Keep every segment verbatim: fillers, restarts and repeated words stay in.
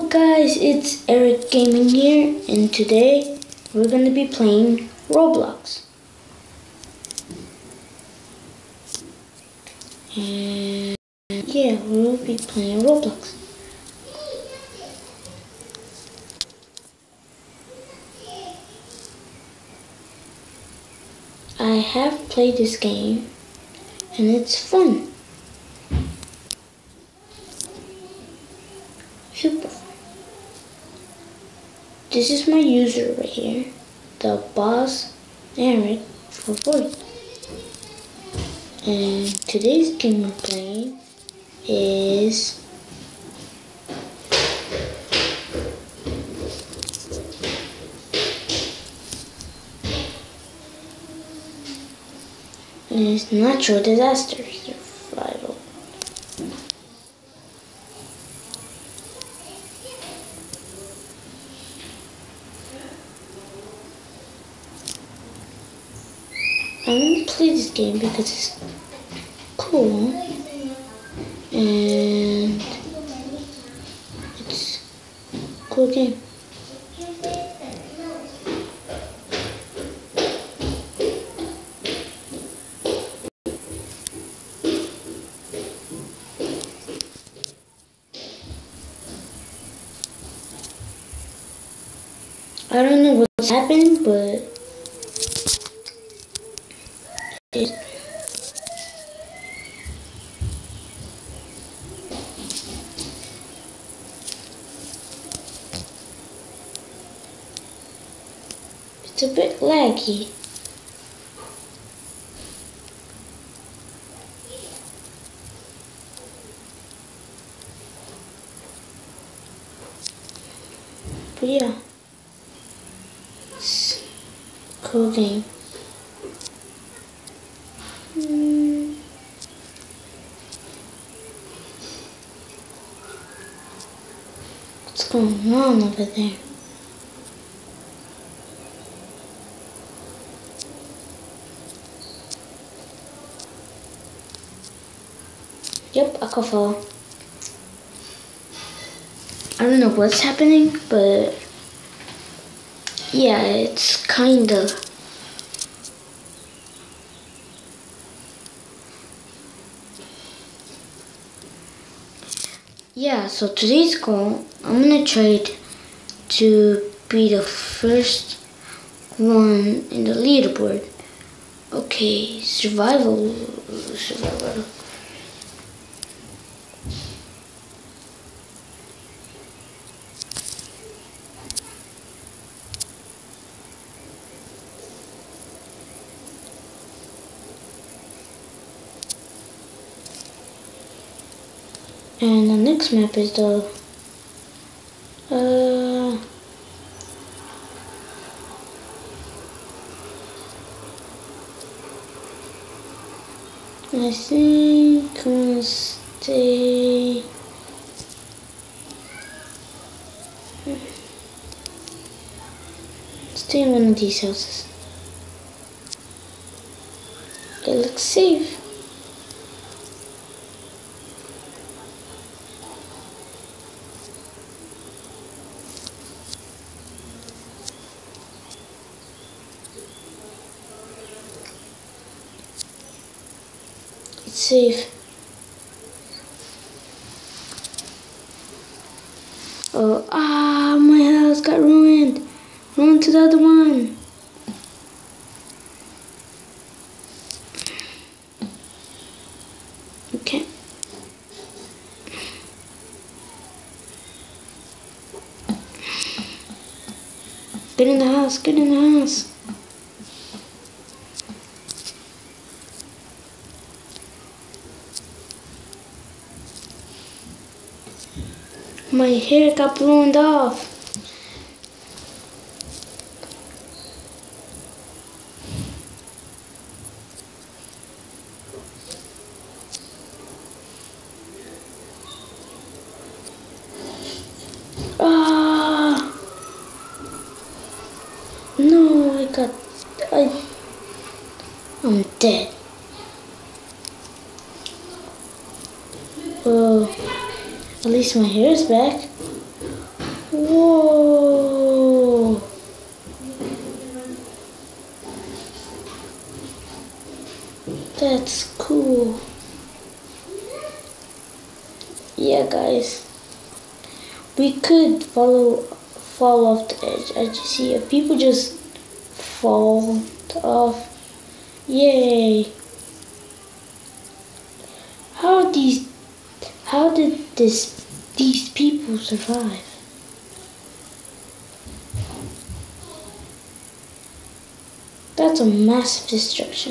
up guys, it's Eric Gaming here, and today we're going to be playing Roblox. And yeah, we'll be playing Roblox. I have played this game and it's fun. Super fun. This is my user right here, the boss Eric for voice. And today's game we're playing is is natural disaster survival. I'm gonna play this game because it's cool and it's a cool game. I don't know what's happened, but it it's a bit laggy. But yeah, it's a cool game. Mm. What's going on over there? Yep, I can fall. I don't know what's happening, but yeah, it's kinda. Yeah, so today's goal, I'm gonna try to be the first one in the leaderboard. Okay, survival, survival. And the next map is the uh I think I'm gonna stay stay in one of these houses. It looks safe. It's safe. Oh, ah, my house got ruined. Run to the other one. Okay. Get in the house, get in the house. My hair got blown off. Ah! No, I got. I. I'm dead. Oh. At least my hair is back. Yeah, guys. We could follow, fall off the edge. I just see if people just fall off. Yay! How these? How did this? These people survive? That's a massive destruction.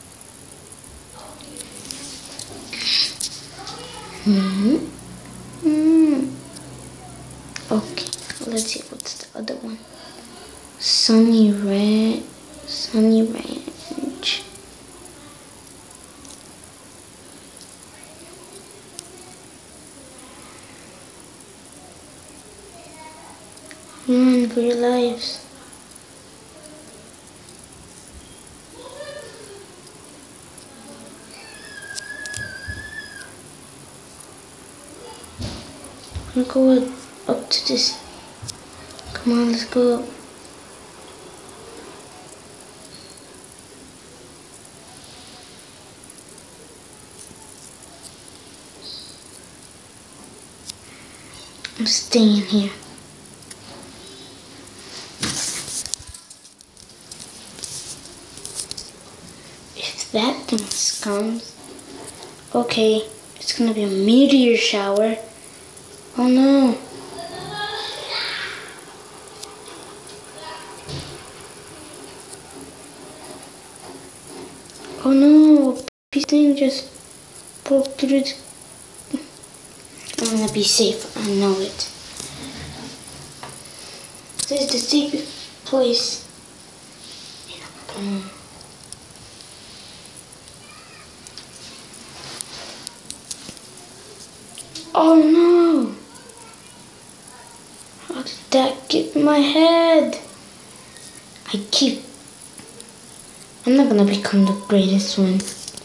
Hmm. Hmm. Okay, let's see what's the other one. Sunny Ranch. Sunny Ranch. Run for your lives. I'm gonna go up, up to this. Come on, let's go up. I'm staying here. If that thing comes, okay, it's gonna be a meteor shower. Oh no. Oh no, this thing just broke through the... I'm gonna be safe, I know it. This is the secret place. Mm. Oh no! How did that get in my head? I keep... I'm not gonna become the greatest one.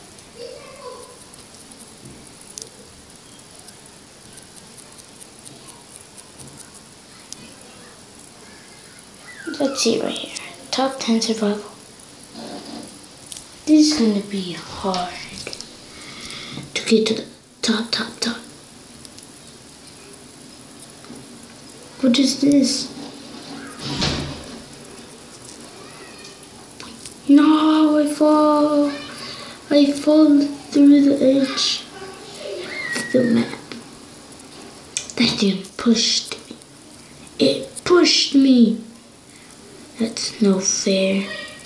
Let's see right here. Top ten survival. This is gonna be hard to get to the top, top, top. What is this? No, I fall. I fall through the edge of the map. That thing pushed me. It pushed me. That's no fair.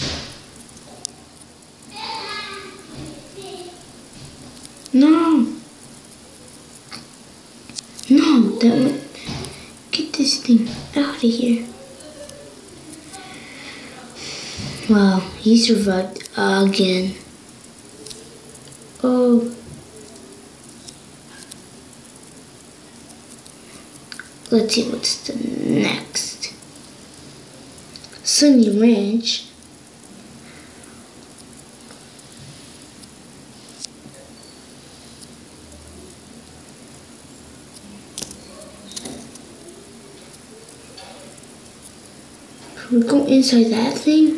No. No, that one. Get this thing out of here. Wow, he survived again. Oh. Let's see what's the next. Sunny Ranch. We go inside that thing.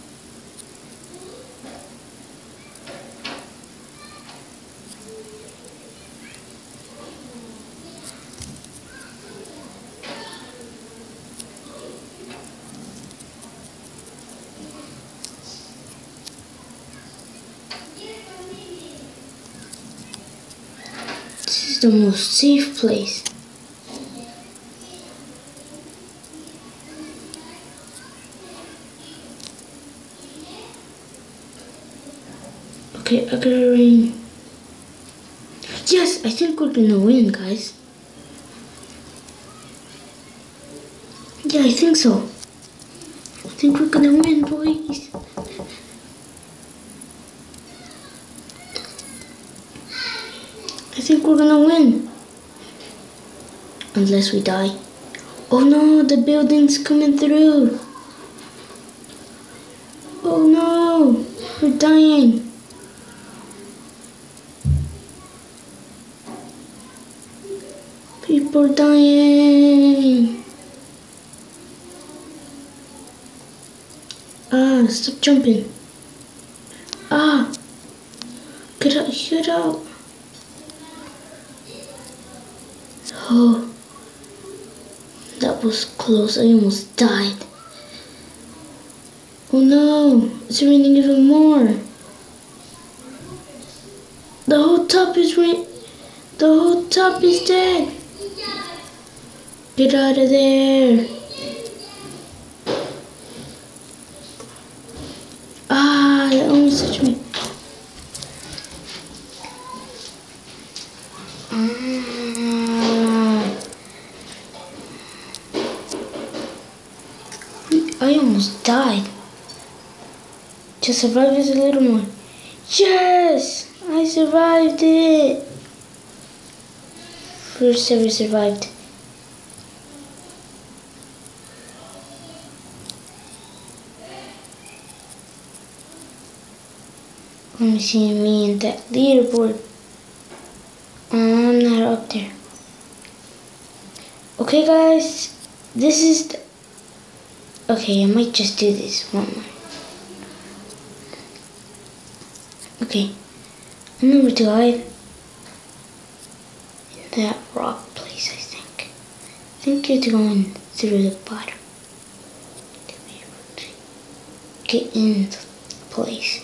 This is the most safe place. Okay, I got a ring. Yes, I think we're gonna win, guys. Yeah, I think so. I think we're gonna win, boys. I think we're gonna win. Unless we die. Oh no, the building's coming through. Oh no, we're dying. People dying. Ah, stop jumping. Ah, get out, get out. Oh, that was close. I almost died. Oh no, it's raining even more. The whole top is rain. The whole top is dead. Get out of there. Ah, it almost touched me. Ah. I almost died. To survive is a little more. Yes! I survived it! First ever survived. Let me see me and that leaderboard. I'm not up there. Okay guys, this is the... Okay, I might just do this one more. Okay, remember to hide in that rock place, I think. I think it's going through the bottom to be able to get in the place.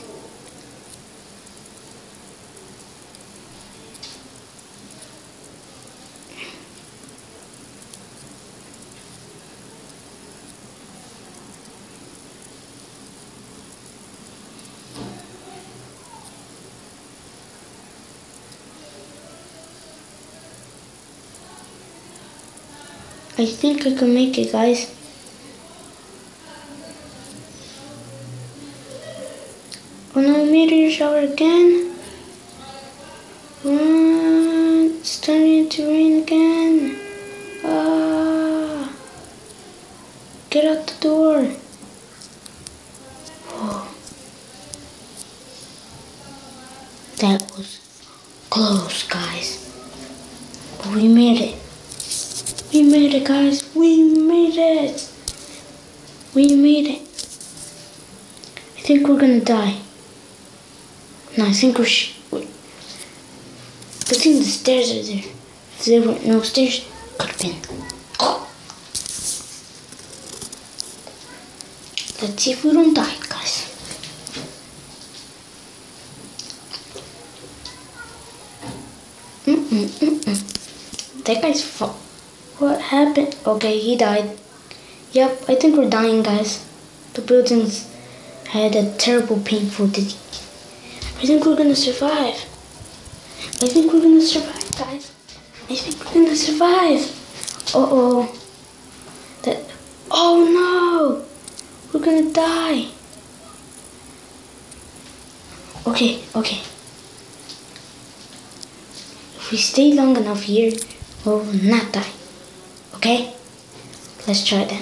I think I can make it, guys. Oh no, meteor shower again. Run. It's starting to rain again. Ah. Get out the door. Whoa. That was close, guys. But we made it. We made it, guys. We made it. We made it. I think we're gonna die. No, I think we're. Sh I think the stairs are there. If there were no stairs, could have been. Oh. Let's see if we don't die, guys. Mm mm mm mm. That guy's fucked. What happened? Okay, he died. Yep, I think we're dying, guys. The buildings had a terrible, painful disease. I think we're gonna survive. I think we're gonna survive, guys. I think we're gonna survive. Uh-oh. That. Oh no! We're gonna die. Okay, okay. If we stay long enough here, we will not die. Okay? Let's try that.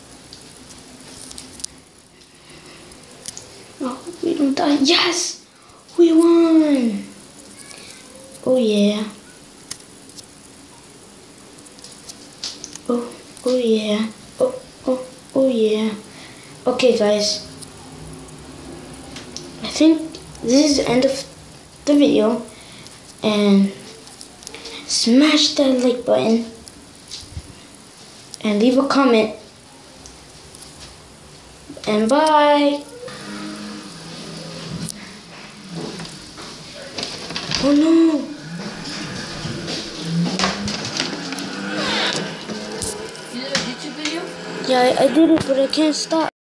Oh, we don't die. Yes! We won! Oh yeah. Oh, oh yeah. Oh, oh, oh yeah. Okay guys. I think this is the end of the video. And smash that like button. And leave a comment. And bye. Oh no. You did a YouTube video? Yeah, I, I did it, but I can't stop.